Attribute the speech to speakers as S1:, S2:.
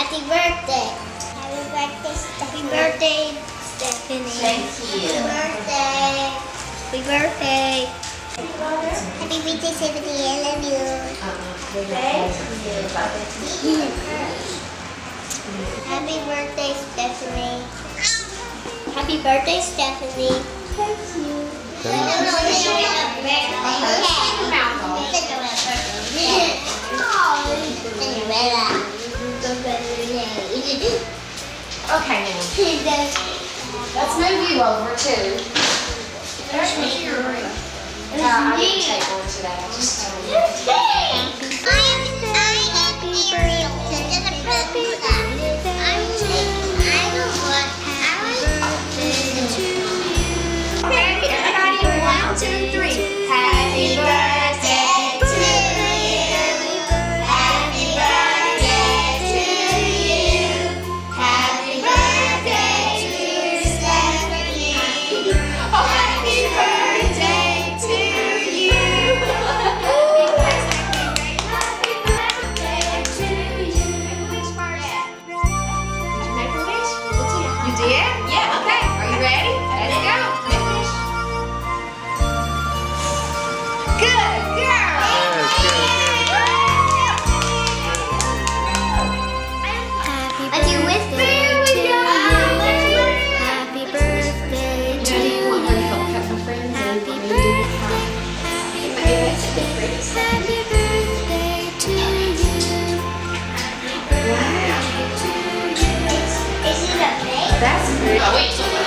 S1: Happy birthday. Happy birthday, Stephanie. Happy birthday, Stephanie.
S2: Thank you.
S1: Happy birthday. Happy birthday. Happy birthday, Stephanie. I love you.
S2: Thank you.
S1: Happy birthday, Stephanie. Happy birthday, Stephanie. Thank you.
S2: Okay, now. Let's move you over too. There's me. I didn't take one today. I just told you.
S1: I am Ariel.
S2: Okay, everybody, 1, 2, 3. Happy birthday to you. Happy birthday to you. Happy birthday to Stephanie. Oh, happy birthday to you. Happy birthday to you. Which part? Did you make a wish? You did? Yeah, okay. Are you ready? Let's go. Make a wish. Good girl.
S1: Let's do with
S2: There we go.
S1: Happy birthday to you. Happy birthday. Happy birthday to you.
S2: Wow.
S1: Is it a bake?
S2: That's great. Oh, wait.